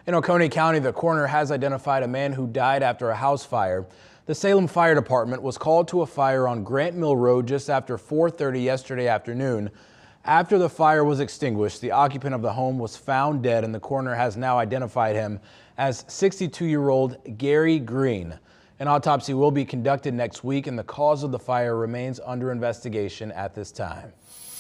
In Oconee County, the coroner has identified a man who died after a house fire. The Salem Fire Department was called to a fire on Grant Mill Road just after 4:30 yesterday afternoon. After the fire was extinguished, the occupant of the home was found dead, and the coroner has now identified him as 62-year-old Gary Green. An autopsy will be conducted next week, and the cause of the fire remains under investigation at this time.